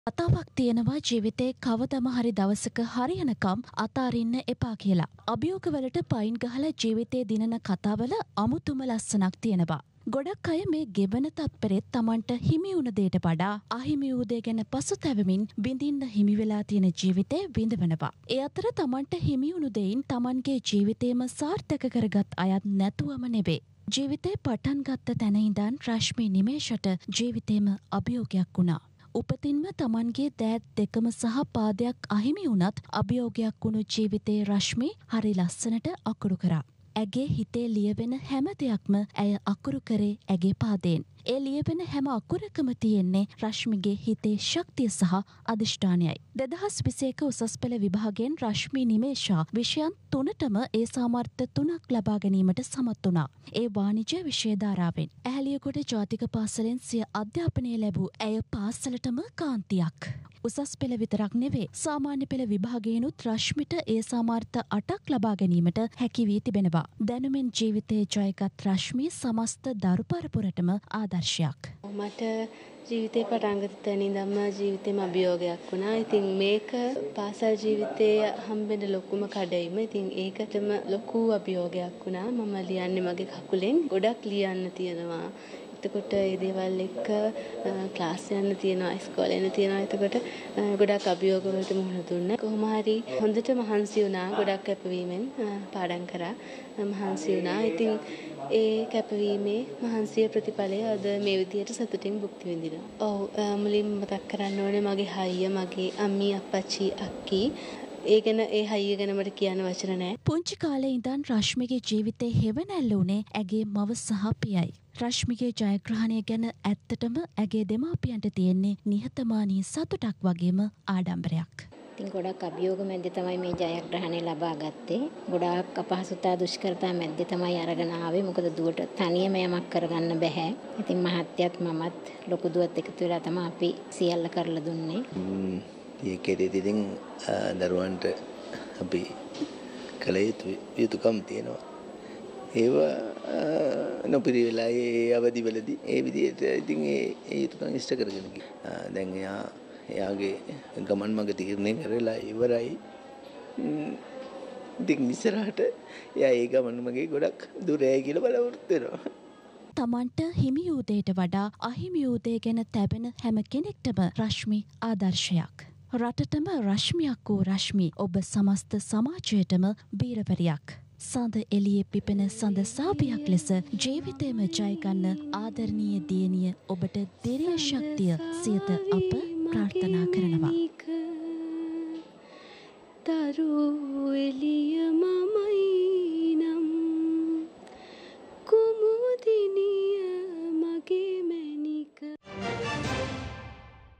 කතාවක් තියෙනවා ජීවිතේ කවදම හරි දවසක හරියනකම් අතාරින්න එපා කියලා. අභියෝගවලට පයින් ගහලා ජීවිතේ දිනන කතාවල අමුතුම ලස්සනක් තියෙනවා. ගොඩක් අය මේ ගෙවන තත්පරෙත් Tamanට හිමි වුණ දෙයට වඩා අහිමි වූ දේ ගැන පසුතැවෙමින් විඳින්න හිමි වෙලා තියෙන ජීවිතේ විඳවනවා. ඒ අතර Tamanට හිමි වුණු දෙයින් Tamanගේ ජීවිතේම සාර්ථක කරගත් අයත් නැතුවම නෙවේ. ජීවිතේ පටන් ගත්ත තැන ඉඳන් රශ්මි නිමේෂට ජීවිතේම අභියෝගයක් වුණා. උපතින්ම Tamanගේ දෑත් දෙකම සහ පාදයක් අහිමි වුණත් අභියෝගයක් වුණු ජීවිතයේ රශ්මි හරි ලස්සනට අකුරු කරා. ඇගේ හිතේ ලියවෙන හැම දෙයක්ම ඇය අකුරු කරේ ඇගේ පාදයෙන්. ඒ ලියවෙන හැම අකුරකම තියෙන්නේ රශ්මිගේ හිතේ ශක්තිය සහ අධිෂ්ඨානයයි. 2021 උසස් පෙළ විභාගයෙන් රශ්මි නිමේෂා විෂයන් 3ටම ඒ සාමර්ථ්‍ය 3ක් ලබා ගැනීමට සමත් වුණා. ඒ වාණිජ්‍ය විෂය ධාරාවෙන්. ඇහැලියගොඩ ජාතික පාසලෙන් සිය අධ්‍යාපනය ලැබූ ඇය පාසලටම කාන්තියක්. උසස් පෙළ විතරක් නෙවේ සාමාන්‍ය පෙළ විභාගයෙනුත් රශ්මිට ඒ සාමර්ථ 8ක් ලබා ගැනීමට හැකි වී තිබෙනවා. දැනුමෙන් ජීවිතයේ ජයගත් රශ්මි සමස්ත දරු පරපුරටම ආදර්ශයක්. මට ජීවිතේ පටන් ගත්ත තැන ඉඳන්ම ජීවිතේම අභියෝගයක් වුණා. ඉතින් මේක පාසල් ජීවිතයේ හම්බෙන ලොකුම කඩයිම. ඉතින් ඒකටම ලොකු අභියෝගයක් වුණා. මම ලියන්නේ මගේ කකුලෙන්. ගොඩක් ලියන්න තියෙනවා. එතකොට ඒ දේවල් එක්ක ක්ලාස් යන්න තියෙනවා, ඉස්කෝලේ යන්න තියෙනවා. එතකොට ගොඩක් අභියෝග වලට මුහුණ දුන්නා. කොහොම හරි හොඳට මහන්සි වුණා. ගොඩක් කැපවීමෙන් පාඩම් කරා. මහන්සි වුණා. ඉතින් ඒ කැපවීමේ මහන්සිය ප්‍රතිඵලය අද මේ විදියට සතුටින් භුක්ති විඳිනවා. ඔව් මුලින්ම මතක් කරන්න ඕනේ මගේ හයිය, මගේ අම්මී, අප්පච්චි, අක්කී. ඒ හයිය ගැන මට කියන්න වචන නැහැ. පුංචි කාලේ ඉඳන් රශ්මිගේ ජීවිතේ හෙවණැල්ල උනේ ඇගේ මව සහ පියයි. රශ්මිගේ ජයග්‍රහණය ගැන ඇත්තටම ඇගේ දෙමාපියන්ට තියෙන්නේ නිහතමානී සතුටක් වගේම ආඩම්බරයක්. ඉතින් ගොඩක් අභියෝග මැද්දේ තමයි මේ ජයග්‍රහණය ලබා ගත්තේ. ගොඩාක් අපහසුතා දුෂ්කරතා මැද්දේ තමයි අරගෙන ආවේ. මොකද දුවට තනියම යමක් කරගන්න බෑ. ඉතින් මහත්යත් මමත් ලොකු දුවත් එකතු වෙලා තමයි අපි සියල්ල කරලා දුන්නේ. ඒකෙදිත් ඉතින් දරුවන්ට අපි කළ යුතුකම් තියෙනවා. ඒව නොපිරි වෙලා ඒ අවදිවලදී ඒ විදිහට ඉතින් ඒ යුතුකම් ඉෂ්ට කරගෙන ගියා. දැන් එයාගේ ගමන් මඟ තීරණය කරලා ඉවරයි. ඉතින් ඉස්සරහට එයා ඒ ගමන් මගේ ගොඩක් දුර යයි කියලා බලාපොරොත්තු වෙනවා. Tamanට හිමි වූ දෙයට වඩා අහිමි වූ දේ ගැන තැබෙන හැම කෙනෙක්ටම රශ්මි ආදර්ශයක්. රටටම රශ්මියක් වූ රශ්මි ඔබ සමස්ත සමාජයටම බීරවරියක්. සඳ එළියේ පිපෙන සඳ සාපියක් ලෙස ජීවිතේම ජයගන්න ආදරණීය දියණිය ඔබට ධෛර්ය ශක්තිය සියත අප ප්‍රාර්ථනා කරනවා. දරු එළියම